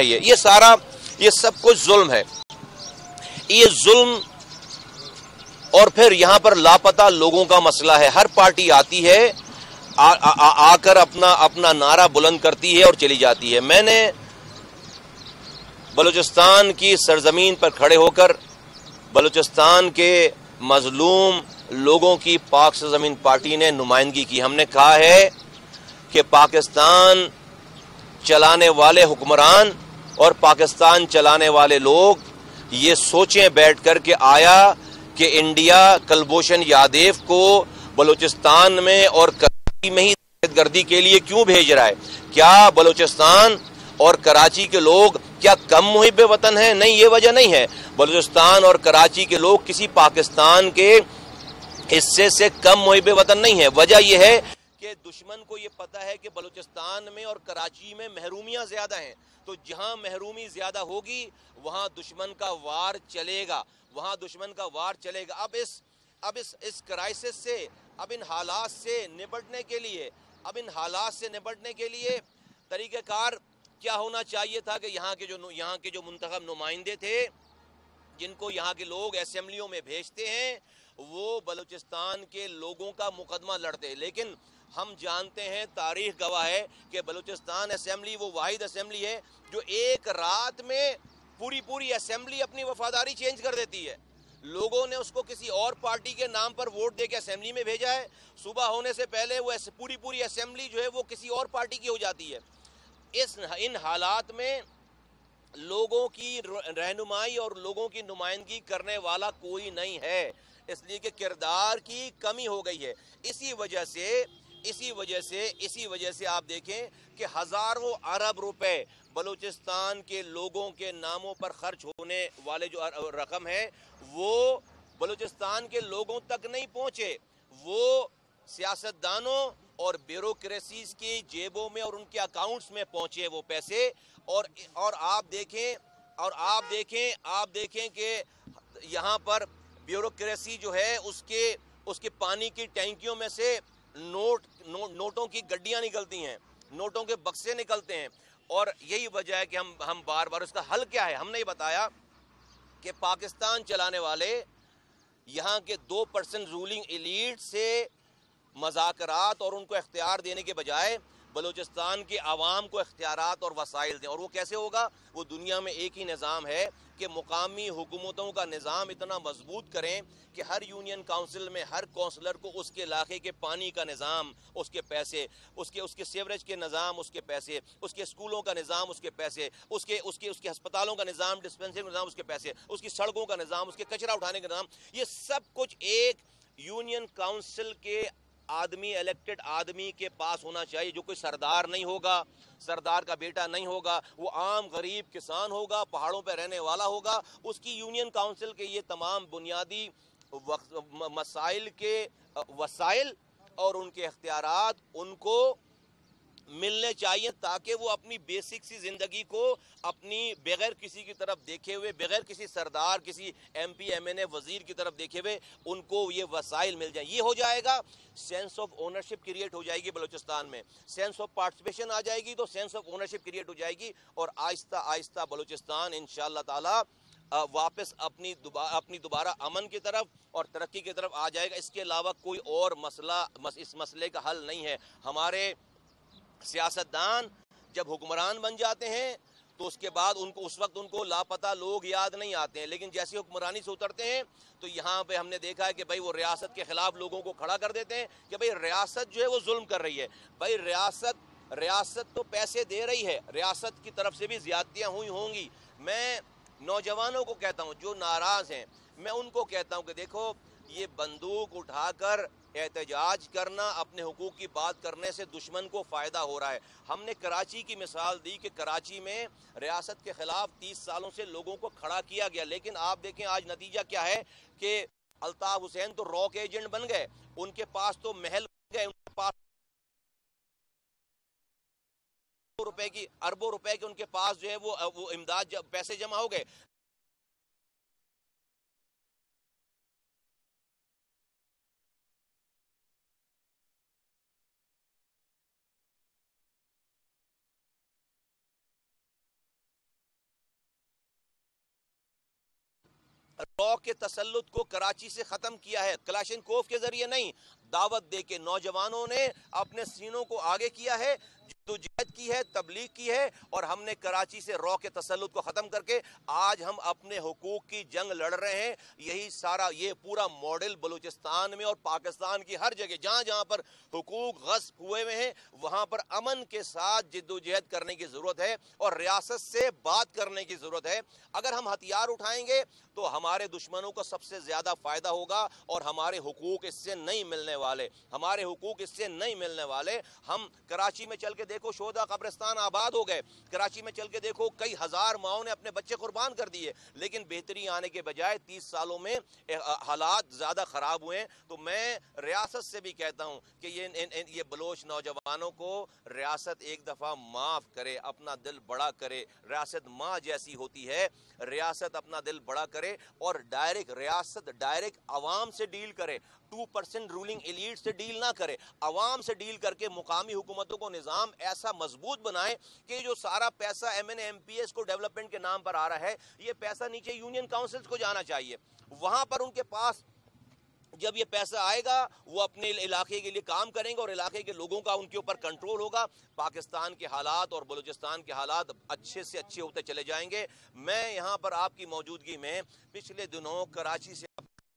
یہ سب کچھ ظلم ہے. یہ ظلم اور پھر یہاں پر لاپتہ لوگوں کا مسئلہ ہے. ہر پارٹی آتی ہے آ کر اپنا نعرہ بلند کرتی ہے اور چلی جاتی ہے. میں نے بلوچستان کی سرزمین پر کھڑے ہو کر بلوچستان کے مظلوم لوگوں کی پاک سرزمین پارٹی نے نمائندگی کی. ہم نے کہا ہے کہ پاکستان چلانے والے حکمران اور پاکستان چلانے والے لوگ یہ سوچیں بیٹھ کر کہ آیا کہ انڈیا کلبھوشن یادیو کو بلوچستان میں اور کراچی میں ہی دہشت گردی کے لیے کیوں بھیج رہا ہے؟ کیا بلوچستان اور کراچی کے لوگ کیا کم محب وطن ہیں؟ نہیں، یہ وجہ نہیں ہے. بلوچستان اور کراچی کے لوگ کسی پاکستان کے حصے سے کم محب وطن نہیں ہے. وجہ یہ ہے کہ دشمن کو یہ پتا ہے کہ بلوچستان میں اور کراچی میں محرومیاں زیادہ ہیں، تو جہاں محرومی زیادہ ہوگی وہاں دشمن کا وار چلے گا، اب اس کرائسس سے، اب ان حالات سے نبٹنے کے لیے طریقہ کار کیا ہونا چاہیے تھا کہ یہاں کے جو منتخب نمائندے تھے جن کو یہاں کے لوگ اسمبلیوں میں بھیجتے ہیں وہ بلوچستان کے لوگوں کا مقدمہ لڑتے. لیکن ہم جانتے ہیں، تاریخ گواہ ہے کہ بلوچستان اسمبلی وہ واحد اسمبلی ہے جو ایک رات میں پوری اسمبلی اپنی وفاداری چینج کر دیتی ہے. لوگوں نے اس کو کسی اور پارٹی کے نام پر ووٹ دے کے اسمبلی میں بھیجا ہے، صبح ہونے سے پہلے وہ پوری اسمبلی جو ہے وہ کسی اور پارٹی کی ہو جاتی ہے. ان حالات میں لوگوں کی رہنمائی اور لوگوں کی نمائندگی کرنے والا کوئی نہیں ہے، اس لیے کہ کردار کی کمی ہو گئی ہے. اسی وجہ سے آپ دیکھیں کہ ہزاروں ارب روپے بلوچستان کے لوگوں کے ناموں پر خرچ ہونے والے جو رقم ہے وہ بلوچستان کے لوگوں تک نہیں پہنچے، وہ سیاستدانوں اور بیوروکریسیز کی جیبوں میں اور ان کے اکاؤنٹس میں پہنچے وہ پیسے. اور آپ دیکھیں کہ یہاں پر بیوروکریسی جو ہے اس کے پانی کی ٹینکیوں میں سے نوٹوں کی گڈیاں نکلتی ہیں، نوٹوں کے بکسے نکلتے ہیں. اور یہی وجہ ہے کہ ہم بار بار اس کا حل کیا ہے. ہم نے یہ بتایا کہ پاکستان چلانے والے یہاں کے 2% رولنگ ایلیٹ سے مذاکرات اور ان کو اختیار دینے کے بجائے بلوچستان کے عوام کو اختیارات اور وسائل دیں. اور وہ کیسے ہوگا؟ وہ دنیا میں ایک ہی نظام ہے کہ مقامی حکومتوں کا نظام اتنا مضبوط کریں کہ ہر یونین کاؤنسل میں ہر کونسلر کو اس کے علاقے کے پانی کا نظام، اس کے پیسے، اس کے سیوریج کے نظام، اس کے پیسے، اس کے اسکولوں کا نظام، اس کے پیسے، اس کے ہسپتالوں کا نظام، ڈسپینسری کا نظام، اس کے پیسے، اس کی سڑکوں کا نظام، اس کے کچرا اٹھانے کا نظام، یہ سب کچھ ایک یونین کاؤنسل کے الیکٹڈ آدمی کے پاس ہونا چاہیے، جو کوئی سردار نہیں ہوگا، سردار کا بیٹا نہیں ہوگا، وہ عام غریب کسان ہوگا، پہاڑوں پہ رہنے والا ہوگا. اس کی یونین کاؤنسل کے یہ تمام بنیادی مسائل کے وسائل اور ان کے اختیارات ان کو ملنے چاہیے تاکہ وہ اپنی بیسک سی زندگی کو اپنی بغیر کسی کی طرف دیکھے ہوئے، بغیر کسی سردار، کسی M P M N A وزیر کی طرف دیکھے ہوئے ان کو یہ وسائل مل جائیں. یہ ہو جائے گا، سینس آف اونرشپ کریٹ ہو جائے گی بلوچستان میں، سینس آف پارٹیسپیشن آ جائے گی تو سینس آف اونرشپ کریٹ ہو جائے گی اور آہستہ آہستہ بلوچستان انشاءاللہ تعالی واپس اپنی دوبارہ امن کی طرف اور ترقی کی طرف آ جائے گا. اس کے علاوہ کوئی اور مسئلہ اس مسئلے کا حل نہیں ہے. ہمارے سیاستدان جب حکمران بن جاتے ہیں تو اس کے بعد اس وقت ان کو لاپتہ لوگ یاد نہیں آتے ہیں، لیکن جیسے حکمرانی سے اترتے ہیں تو یہاں پہ ہم نے دیکھا ہے کہ بھائی وہ ریاست کے خلاف لوگوں کو کھڑا کر دیتے ہیں کہ بھائی ریاست جو ہے وہ ظلم کر رہی ہے. بھائی ریاست تو پیسے دے رہی ہے، ریاست کی طرف سے بھی زیادتیاں ہوئی ہوں گی. میں نوجوانوں کو کہتا ہوں جو ناراض ہیں، میں ان کو کہتا ہوں کہ دیکھو یہ بندوق اٹھا کر احتجاج کرنا، اپنے حقوق کی بات کرنے سے دشمن کو فائدہ ہو رہا ہے. ہم نے کراچی کی مثال دی کہ کراچی میں ریاست کے خلاف 30 سالوں سے لوگوں کو کھڑا کیا گیا، لیکن آپ دیکھیں آج نتیجہ کیا ہے کہ الطاف حسین تو راک ایجنٹ بن گئے، ان کے پاس تو محل بن گئے، ان کے پاس اربوں روپے کے ان کے پاس جو ہے وہ امداد پیسے جمع ہو گئے. रॉ के तसल्लुत को कराची से खत्म किया है, कलाशिनकोव के जरिए नहीं, दावत दे के नौजवानों ने अपने सीनों को आगे किया है, जद्दोजहद की है, तबलीग की है, और हमने कराची से रॉ के तसल्लुत को खत्म करके आज हम अपने हुकूक की जंग लड़ रहे हैं। यही सारा ये पूरा मॉडल बलूचिस्तान में और पाकिस्तान की हर जगह जहां जहां पर हुकूक गस्ब हुए हुए हैं वहां पर अमन के साथ जद्दोजहद करने की जरूरत है और रियासत से बात करने की जरूरत है। अगर हम हथियार उठाएंगे तो हमारे दुश्मनों को सबसे ज्यादा फायदा होगा और हमारे हुकूक इससे नहीं मिलने वाले, हमारे हुकूक इससे नहीं मिलने वाले। हम कराची में चल के देखो, शोधा कब्रिस्तान आबाद हो गए, कराची में चल के देखो कई हजार माओं ने अपने बच्चे कुर्बान कर दिए, लेकिन बेहतरी आने के बजाय 30 सालों में हालात ज्यादा खराब हुए। तो मैं रियासत से भी कहता हूं कि ये बलोच नौजवानों को रियासत एक दफा माफ करे, अपना दिल बड़ा करे। रियासत माँ जैसी होती है, रियासत अपना दिल बड़ा करे और रियासत डायरेक्ट अवाम से डील करे, 2% रूलिंग एलीट से डील ना करे, अवाम से डील करके मुकामी हुकूमतों को निजाम ऐसा मजबूत बनाए कि जो सारा पैसा MNA MPS को डेवलपमेंट के नाम पर आ रहा है, ये पैसा नीचे यूनियन काउंसिल्स को जाना चाहिए। वहां पर उनके पास जब ये पैसा आएगा वो अपने इलाके के लिए काम करेंगे और इलाके के लोगों का उनके ऊपर कंट्रोल होगा। पाकिस्तान के हालात और बलूचिस्तान के हालात अच्छे से अच्छे होते चले जाएंगे। मैं यहाँ पर आपकी मौजूदगी में पिछले दिनों कराची से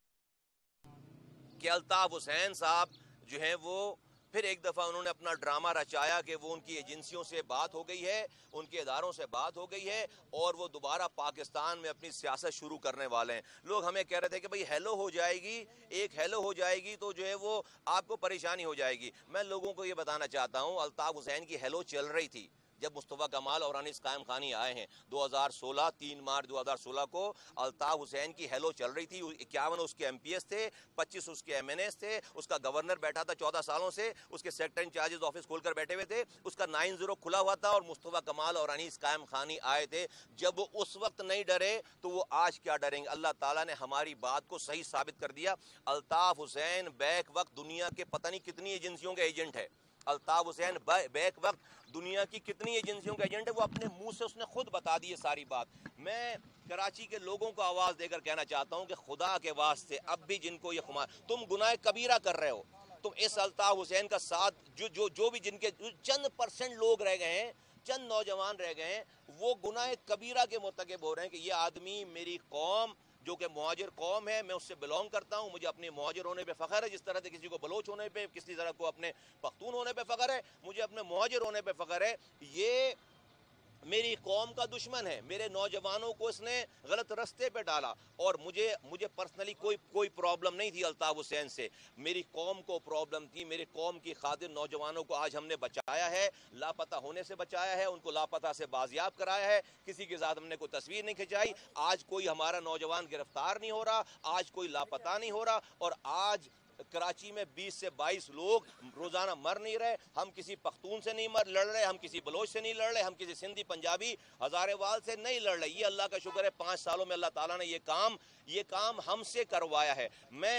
कि अल्ताफ हुसैन साहब जो हैं वो फिर एक दफ़ा उन्होंने अपना ड्रामा रचाया कि वो उनकी एजेंसियों से बात हो गई है, उनके इदारों से बात हो गई है और वो दोबारा पाकिस्तान में अपनी सियासत शुरू करने वाले हैं। लोग हमें कह रहे थे कि भाई हेलो हो जाएगी, एक हेलो हो जाएगी तो जो है वो आपको परेशानी हो जाएगी। मैं लोगों को ये बताना चाहता हूँ, अल्ताफ हुसैन की हेलो चल रही थी जब मुस्तफ़ा कमाल और अनीस कायम खानी आए हैं 2016, 3 मार्च 2016 को अल्ताफ हुसैन की हेलो चल रही थी। 51 उसके MPS थे, 25 उसके MNAs थे, उसका गवर्नर बैठा था 14 सालों से, उसके सेक्टर इंचार्जेस ऑफिस खोलकर बैठे हुए थे, उसका 90 खुला हुआ था और मुस्तफ़ा कमाल और अनीस कायम खानी आए थे। जब वो उस वक्त नहीं डरे तो वो आज क्या डरेंगे? अल्लाह ताला ने हमारी बात को सही साबित कर दिया। अल्ताफ हुसैन बैक वक्त दुनिया के पता नहीं कितनी एजेंसियों के एजेंट है। अल्ताफ हुसैन बैक वक्त दुनिया की कितनी एजेंसियों का एजेंट है, वो अपने मुंह से उसने खुद बता दी है सारी बात। मैं कराची के लोगों को आवाज देकर कहना चाहता हूं कि खुदा के वास्ते अब भी जिनको ये तुम गुनाह कबीरा कर रहे हो, तुम इस अल्ताफ हुसैन का साथ जो भी जिनके चंद % लोग रह गए हैं, चंद नौजवान रह गए हैं, वो गुनाह कबीरा के मुर्तकिब हो रहे हैं कि ये आदमी मेरी कौम जो कि मुहाजिर कौम है, मैं उससे बिलोंग करता हूं, मुझे अपने मुहाजिर होने पे फख्र है, जिस तरह से किसी को बलोच होने पे, किसी तरह को अपने पख्तून होने पे फख्र है, मुझे अपने मुहाजिर होने पे फख्र है। ये मेरी कौम का दुश्मन है, मेरे नौजवानों को इसने गलत रास्ते पे डाला और मुझे पर्सनली कोई प्रॉब्लम नहीं थी अल्ताफ हुसैन से, मेरी कौम को प्रॉब्लम थी। मेरी कौम की खातिर नौजवानों को आज हमने बचाया है, लापता होने से बचाया है, उनको लापता से बाजियाब कराया है, किसी के साथ हमने कोई तस्वीर नहीं खिंचाई। आज कोई हमारा नौजवान गिरफ्तार नहीं हो रहा, आज कोई लापता नहीं हो रहा और आज कराची में 20 से 22 लोग रोजाना मर नहीं रहे। हम किसी पख्तून से नहीं लड़ रहे, हम किसी बलोच से नहीं लड़ रहे, हम किसी सिंधी पंजाबी हजारेवाल से नहीं लड़ रहे। ये अल्लाह का शुक्र है 5 सालों में अल्लाह ताला ने ये काम हमसे करवाया है।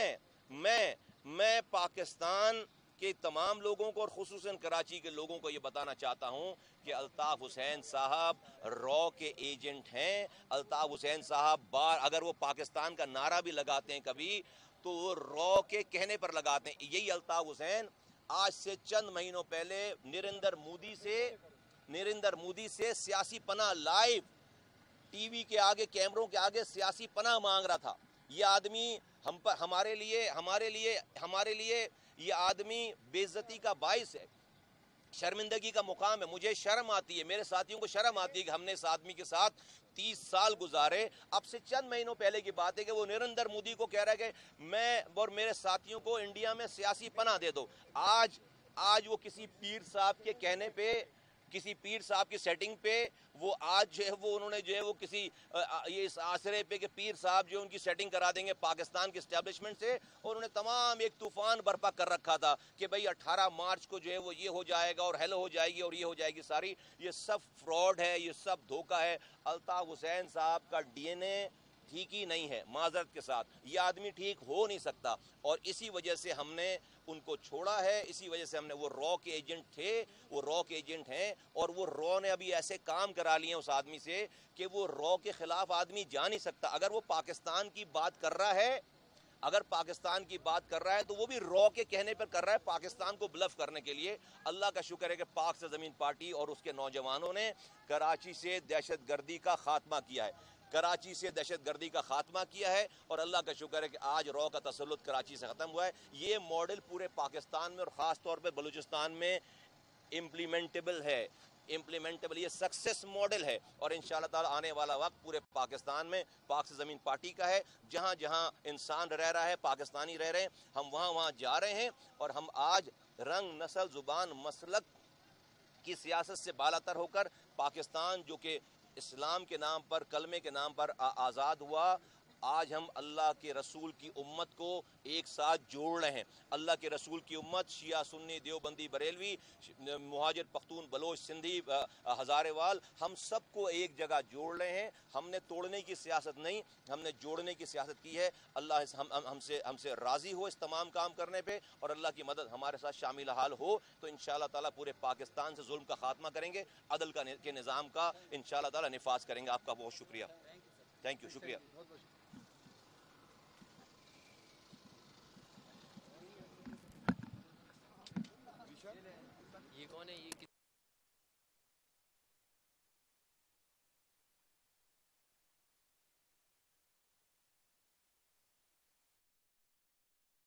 मैं पाकिस्तान के तमाम लोगों को और खुसूसन कराची के लोगों को ये बताना चाहता हूँ कि अल्ताफ हुसैन साहब रॉ के एजेंट हैं। अल्ताफ हुसैन साहब अगर वो पाकिस्तान का नारा भी लगाते हैं कभी तो वो रॉ के कहने पर लगाते हैं। यही अल्ताफ हुसैन आज से चंद महीनों पहले नरेंद्र मोदी से सियासी पनाह लाइव टीवी के आगे, कैमरों के आगे सियासी पनाह मांग रहा था। ये आदमी हमारे लिए ये आदमी बेइज्जती का बाइस है, शर्मिंदगी का मुकाम है। मुझे शर्म आती है, मेरे साथियों को शर्म आती है कि हमने इस आदमी के साथ 30 साल गुजारे। अब से चंद महीनों पहले की बात है कि वो नरेंद्र मोदी को कह रहा है कि मैं और मेरे साथियों को इंडिया में सियासी पनाह दे दो। आज वो किसी पीर साहब के कहने पे, किसी पीर साहब की सेटिंग पे वो आज जो है वो उन्होंने जो है वो किसी ये इस आसरे पे कि पीर साहब जो उनकी सेटिंग करा देंगे पाकिस्तान के एस्टेब्लिशमेंट से, और उन्होंने तमाम एक तूफान बर्पा कर रखा था कि भाई 18 मार्च को जो है वो ये हो जाएगा और हेलो हो जाएगी और ये हो जाएगी सारी। ये सब फ्रॉड है, ये सब धोखा है। अल्ताफ हुसैन साहब का DNA ٹھیک ہی نہیں ہے، معذرت کے ساتھ یہ آدمی ٹھیک ہو نہیں سکتا، اور اسی وجہ سے ہم نے ان کو چھوڑا ہے، اسی وجہ سے ہم نے، وہ رو کے ایجنٹ تھے، وہ رو کے ایجنٹ ہیں، اور وہ رو نے ابھی ایسے کام کرا لیے اس آدمی سے کہ وہ رو کے خلاف آدمی جا نہیں سکتا۔ اگر وہ پاکستان کی بات کر رہا ہے، اگر پاکستان کی بات کر رہا ہے تو وہ بھی رو کے کہنے پر کر رہا ہے، پاکستان کو بلف کرنے کے لیے۔ اللہ کا شکر ہے کہ پاک سے زمین پارٹی اور اس کے نوجوانوں نے کراچی سے دہشت گردی کا خاتمہ کیا ہے، کراچی سے دہشت گردی کا خاتمہ کیا ہے، اور اللہ کا شکر ہے کہ آج رو کا تسلط کراچی سے ختم ہوا ہے۔ یہ ماڈل پورے پاکستان میں اور خاص طور پہ بلوچستان میں امپلیمنٹیبل ہے، یہ سکسیس ماڈل ہے، اور انشاءاللہ تعالی آنے والا وقت پورے پاکستان میں پاک سے زمین پارٹی کا ہے۔ جہاں جہاں انسان رہ رہا ہے، پاکستانی رہ رہے ہیں، ہم وہاں وہاں جا رہے ہیں، اور ہم آج رنگ، نسل، زبان، مسلک کی سیاست سے بالاتر ہو کر پاکستان جو کہ اسلام کے نام پر، کلمے کے نام پر آزاد ہوا، آج ہم اللہ کے رسول کی امت کو ایک ساتھ جوڑ رہے ہیں۔ اللہ کے رسول کی امت، شیعہ، سنی، دیوبندی، بریلوی، مہاجر، پختون، بلوچ، سندھی، ہزارے وال، ہم سب کو ایک جگہ جوڑ رہے ہیں۔ ہم نے توڑنے کی سیاست نہیں، ہم نے جوڑنے کی سیاست کی ہے۔ اللہ ہم سے راضی ہو اس تمام کام کرنے پہ، اور اللہ کی مدد ہمارے ساتھ شامل حال ہو تو انشاءاللہ تعالیٰ پورے پاکستان سے ظلم کا خاتمہ کریں گے، عدل کے نظام کا انشاءاللہ تعالیٰ نفاذ کریں گے۔ آپ کا بہت شکریہ، تھینک یو، شکریہ۔